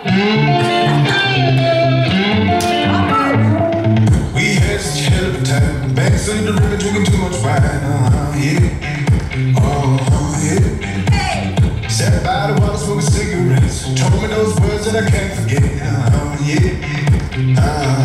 We had such a hell of a time. Banks in the river drinking too much wine. Yeah. Yeah. Hey. Sat by the water smoking cigarettes. Told me those words that I can't forget. Yeah.